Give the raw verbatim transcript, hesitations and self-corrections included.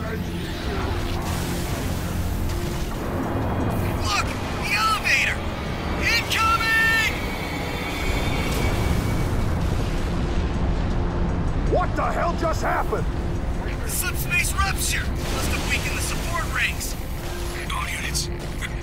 Look! The elevator! Incoming! What the hell just happened? Subspace rupture! Must have weakened the support rings. All units,